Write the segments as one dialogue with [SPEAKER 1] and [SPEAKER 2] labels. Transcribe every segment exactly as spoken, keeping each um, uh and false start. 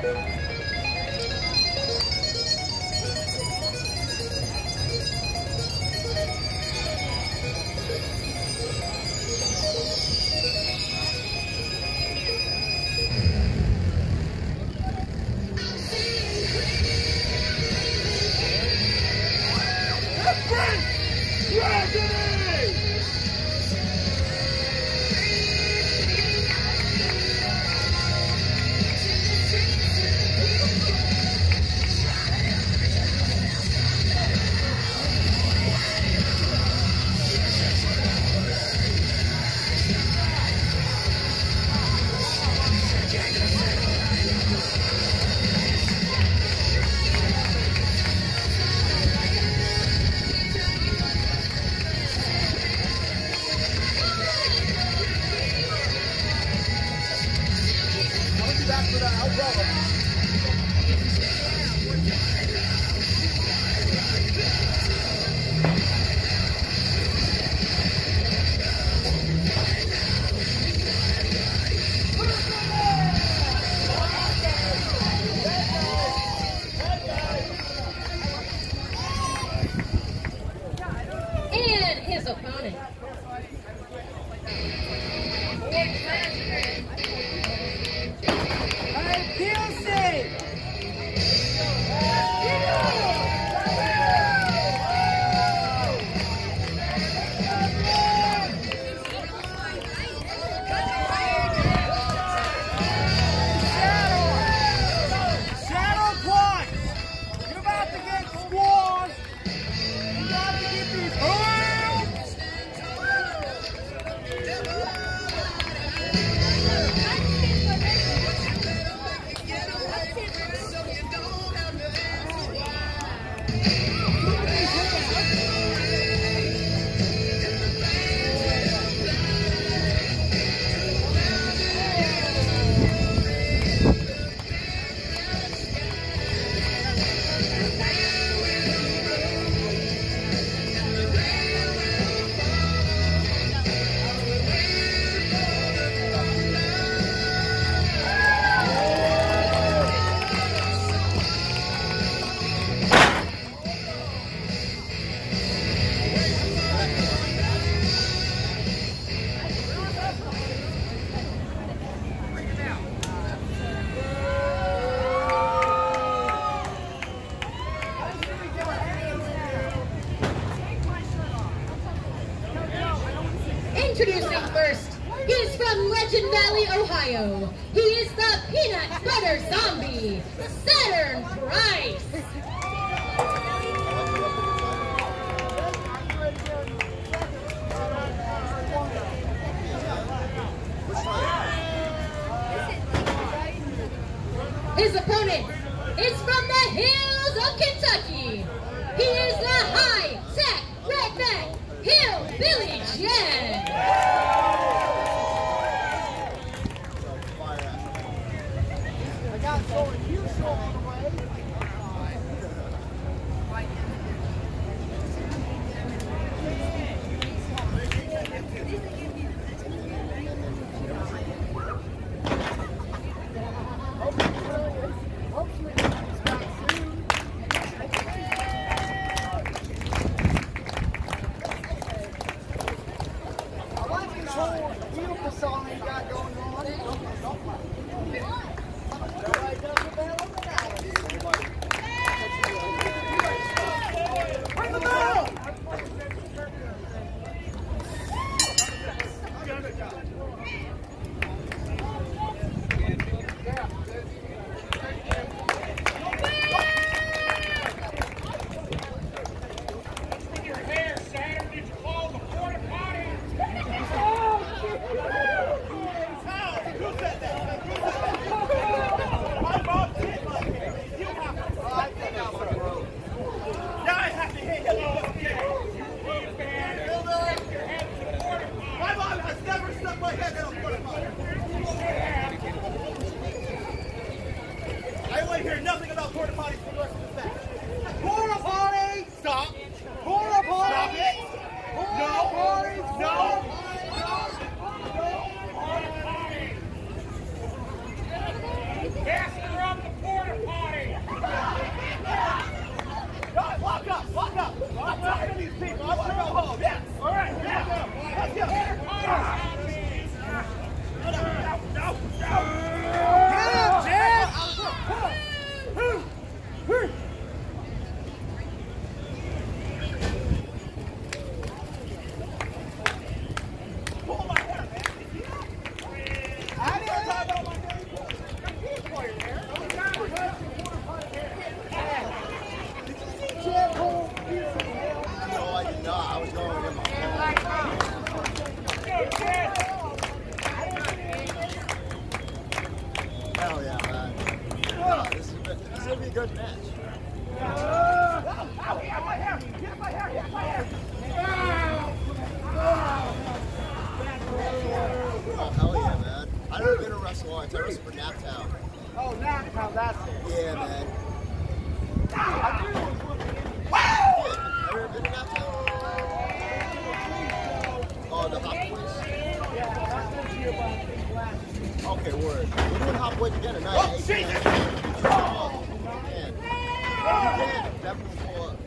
[SPEAKER 1] Introducing first, he is from Legend Valley, Ohio. He is the Peanut Butter Zombie, Saturn Price. His opponent is from the hills of Kentucky. He is the high-tech redneck Hillbilly Jen.
[SPEAKER 2] I got so you show on the way.
[SPEAKER 3] Faster up the good match. Oh, hell yeah, man. I never been to wrestle once. I wrestled for Naptown.
[SPEAKER 2] Oh, Naptown, that's it.
[SPEAKER 3] Yeah, man.
[SPEAKER 2] I knew it was one of them.
[SPEAKER 3] Yeah, ever been to Naptown? Oh, the Hot Boys.
[SPEAKER 2] Yeah, that's what you about big glass.
[SPEAKER 3] Okay, word. We're doing Hot Boys again tonight.
[SPEAKER 2] Oh, Jesus!
[SPEAKER 3] Oh, man. Yeah, definitely pull up.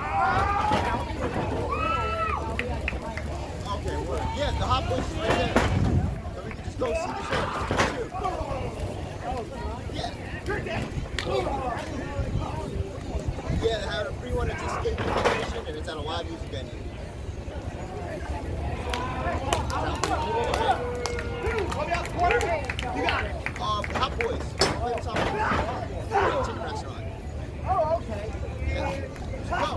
[SPEAKER 3] Okay, word. Yeah, the Hot Boys is right there. So we can just go see the show. Yeah. Yeah, they have a free one. It's a skate competition and it's at a live music venue.
[SPEAKER 2] You got it.
[SPEAKER 3] Uh, Hot Boys. Play with something. Chicken restaurant.
[SPEAKER 2] Oh, okay.
[SPEAKER 3] Yeah. So go.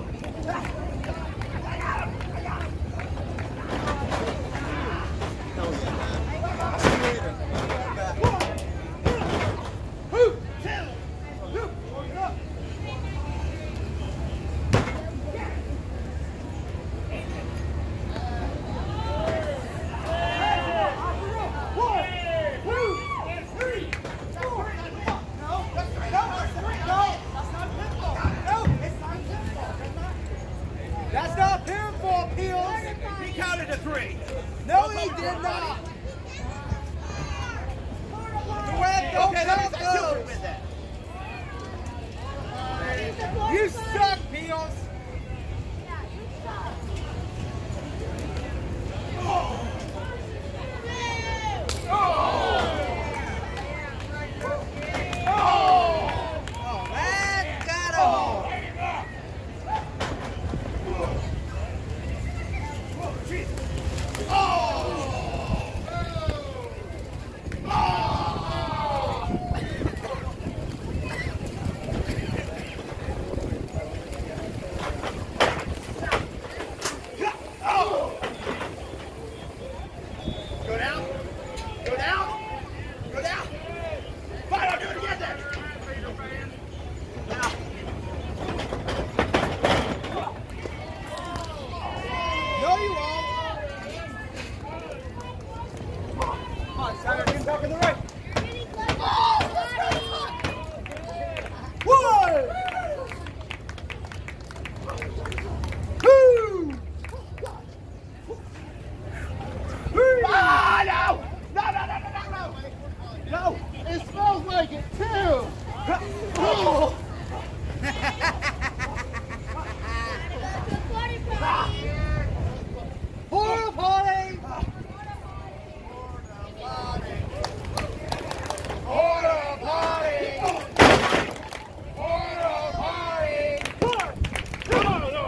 [SPEAKER 3] Hell yeah, man. See you later. Back.
[SPEAKER 2] That's not pinfall, Peels. He counted to three. No, he did not. The way the count goes. You suck, Peels.
[SPEAKER 4] Go down. Go down. Go down. Fine, I'll do it again then. Now.
[SPEAKER 2] No, you won't. Come on, Sanger, get back in the ring. One. Two.
[SPEAKER 4] Ah, no! No, no, no, no, no, no! No, it smells like it too! Oh.
[SPEAKER 2] Porta potty.
[SPEAKER 4] Porta potty! Porta potty! No, no, no!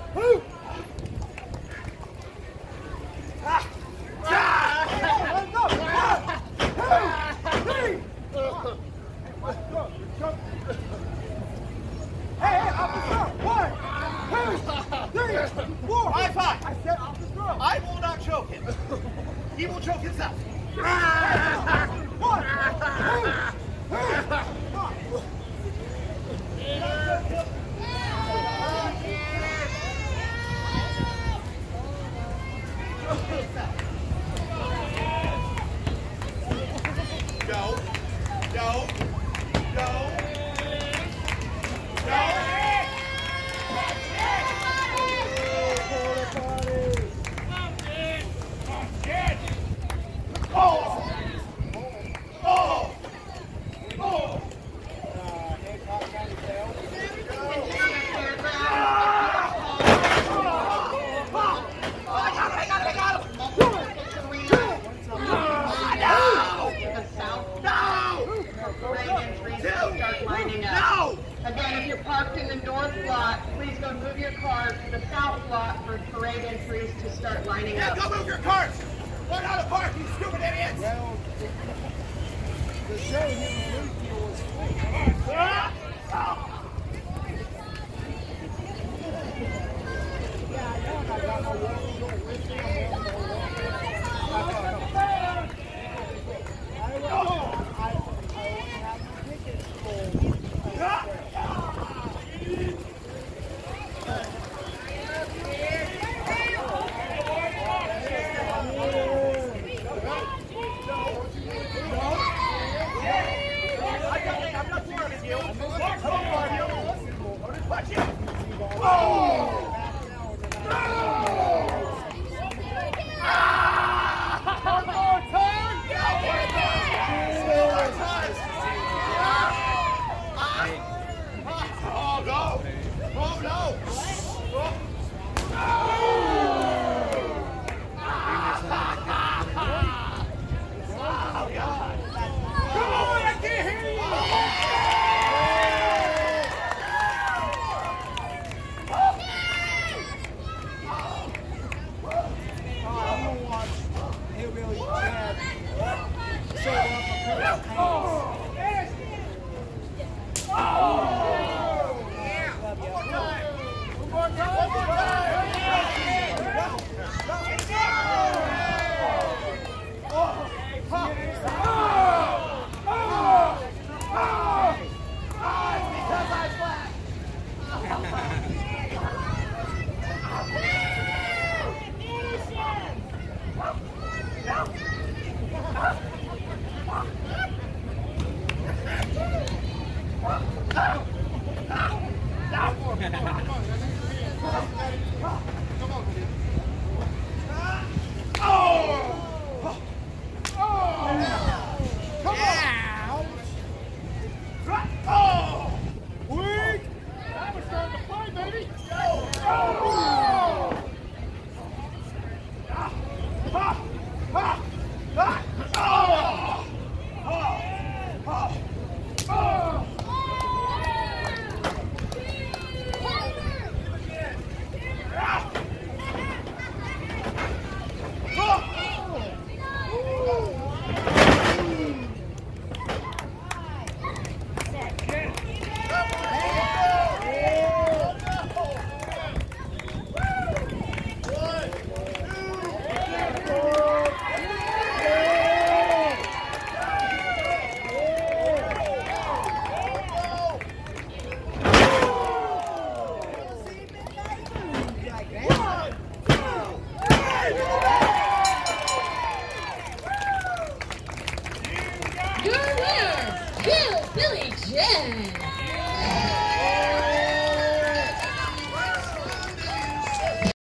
[SPEAKER 4] Ah!
[SPEAKER 2] Hey, hey, off the start. One, two, three, four.
[SPEAKER 4] High five!
[SPEAKER 2] I said off the start.
[SPEAKER 4] I will not choke him. He will choke himself.
[SPEAKER 2] One, two, three.
[SPEAKER 4] No, no, no, no. Oh! Oh! Oh! No!
[SPEAKER 5] Again, if you're parked in the north lot, please go move your cars to the south lot for parade entries to start lining
[SPEAKER 4] Yeah,
[SPEAKER 5] up.
[SPEAKER 4] go move your cars! Learn how to park, you stupid idiots!
[SPEAKER 2] Well, the show here in Bluefield was free.
[SPEAKER 4] Ah! Oh.
[SPEAKER 2] Yeah, I know. I got no water. No whiskey, no water, no water. I don't know. I, I only have tickets for. Come on, come on.